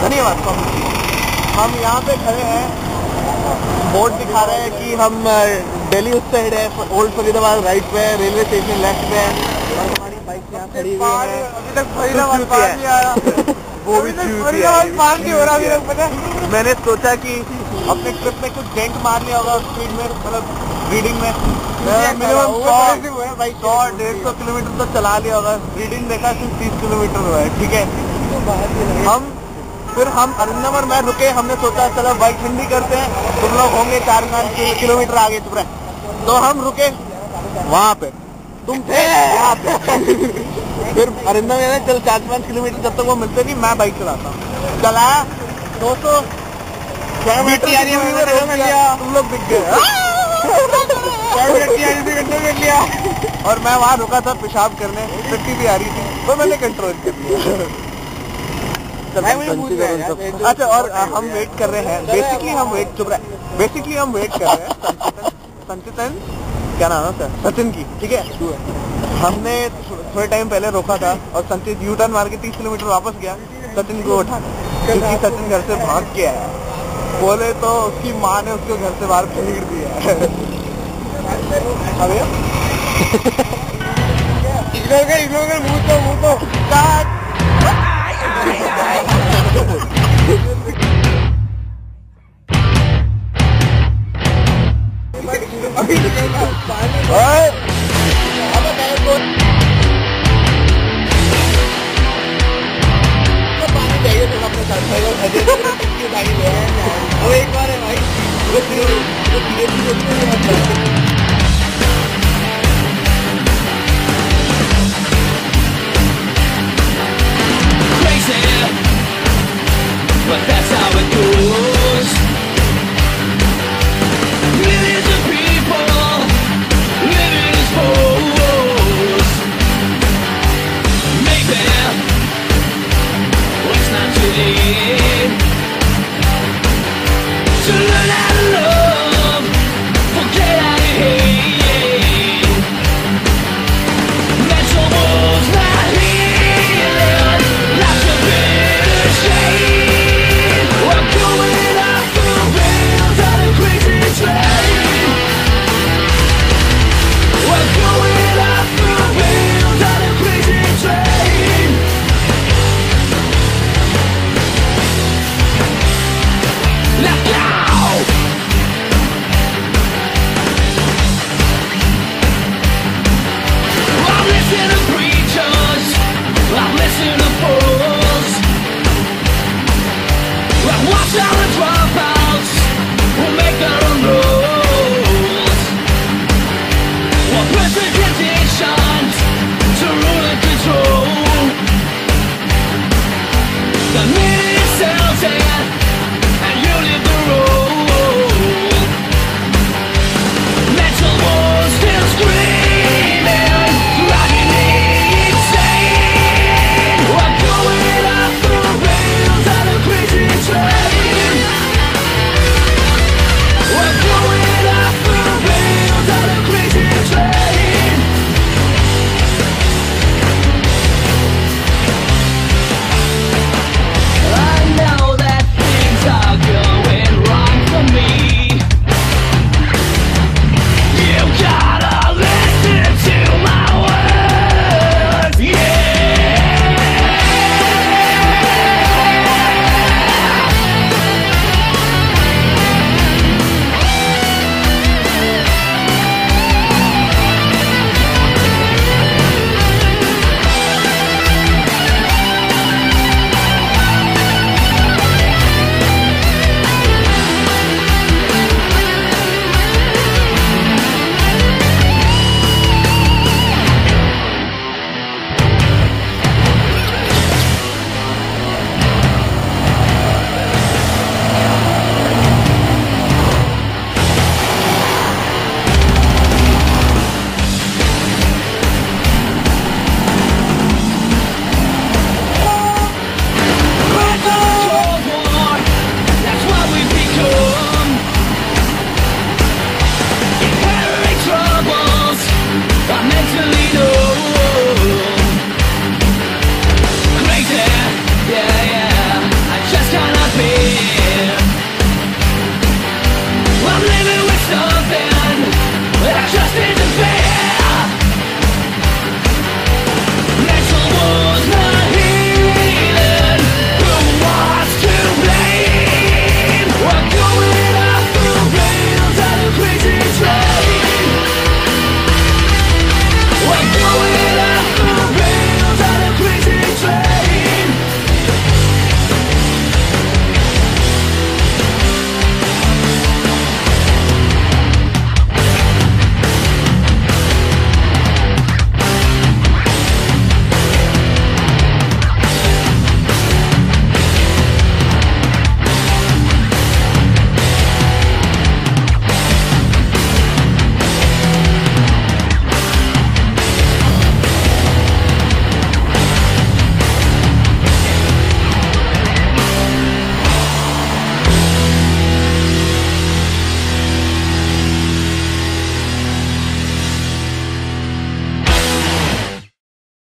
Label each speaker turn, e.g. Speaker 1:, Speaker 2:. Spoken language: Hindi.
Speaker 1: धन्यवाद। हम यहाँ पे खड़े हैं, बोर्ड दिखा रहे हैं कि हम दिल्ली उस साइड है, ओल्ड फरीदाबाद राइट पे, रेलवे स्टेशन लेफ्ट पे, और हमारी बाइक यहाँ खड़ी हुई है। अभी तक फरीदाबाद पार नहीं आया, वो भी फरीदाबाद पार नहीं हो रहा अभी तक। पता है मैंने सोचा कि अपने ट्रिप में कुछ डेंट मार लिया होगा स्पीड में, मतलब रीडिंग में मिनिमम 100-150 किलोमीटर तो चला लिया होगा। रीडिंग देखा सिर्फ 30 किलोमीटर हुआ है। ठीक है, फिर हम अरिंदम और मैं रुके, हमने सोचा चलो बाइक ठंडी करते हैं, तुम लोग होंगे 4-5 किलोमीटर आगे चुप रहे, तो हम रुके वहाँ पे, तुम थे यहाँ पे। फिर अरिंदम ने चल 4-5 किलोमीटर जब तक वो मिलते नहीं मैं बाइक चलाता हूँ, चलाया 200 तुम लोग दिख गए और मैं वहाँ रुका था पेशाब करने, मिट्टी भी आ रही थी, तो मैंने कंट्रोल कर लिया। अच्छा, और हम वेट कर रहे हैं, बेसिकली हम वेट कर रहे हैं संचितन, क्या नाम है सर, सचिन की। ठीक है, हमने थोड़े टाइम पहले रोका था और संचित यू टर्न मार के 30 किलोमीटर वापस गया सचिन को उठाने, क्योंकि सचिन घर से भाग के आया। बोले तो उसकी माँ ने उसको घर से बाहर फेंक दिया। इग्नोर मुंह तो पानी चाहिए थोड़ा अपने साथ, वो एक बार है भाई,
Speaker 2: but that's how it goes. Millions of people living as foes. Maybe it's not too late.